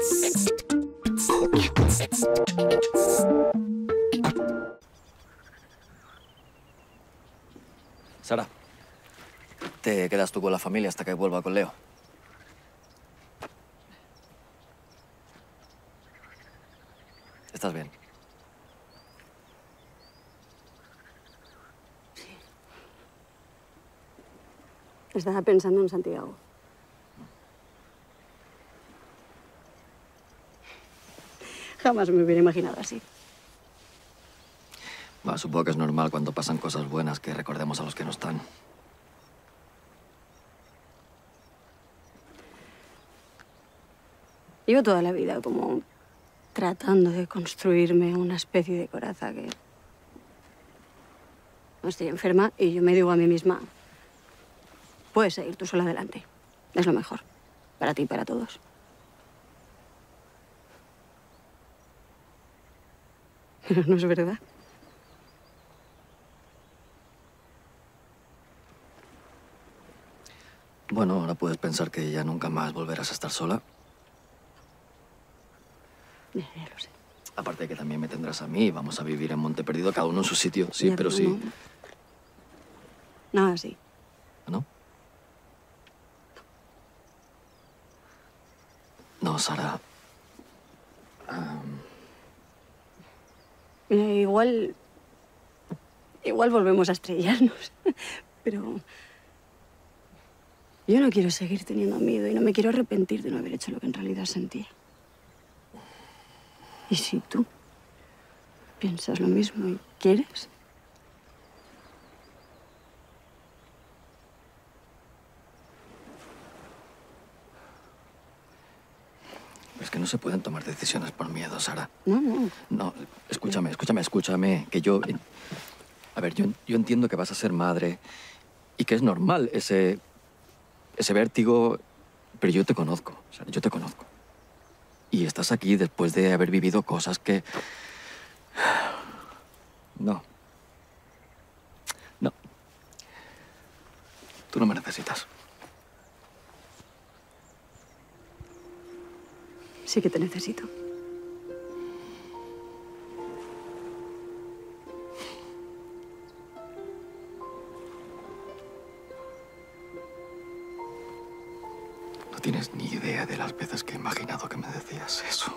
Sara, te quedas tú con la familia hasta que vuelva con Leo. ¿Estás bien? Sí. Estaba pensando en Santiago. Jamás me hubiera imaginado así. Bueno, supongo que es normal cuando pasan cosas buenas que recordemos a los que no están. Llevo toda la vida como tratando de construirme una especie de coraza que... No estoy enferma y yo me digo a mí misma, puedes seguir tú sola adelante. Es lo mejor. Para ti y para todos. Pero no es verdad. Bueno, ahora puedes pensar que ya nunca más volverás a estar sola. Ya lo sé. Aparte de que también me tendrás a mí. Vamos a vivir en Monte Perdido, cada uno en su sitio. Sí, Ya, pero sí. No. Nada así. ¿No? No, Sara. Mira, igual volvemos a estrellarnos. Pero yo no quiero seguir teniendo miedo y no me quiero arrepentir de no haber hecho lo que en realidad sentía. ¿Y si tú piensas lo mismo y quieres? Es que no se pueden tomar decisiones por miedo, Sara. No. No, escúchame, que yo... A ver, yo entiendo que vas a ser madre y que es normal ese vértigo, pero yo te conozco, Sara, yo te conozco. Y estás aquí después de haber vivido cosas que... No. No. Tú no me necesitas. Sí que te necesito. No tienes ni idea de las veces que he imaginado que me decías eso.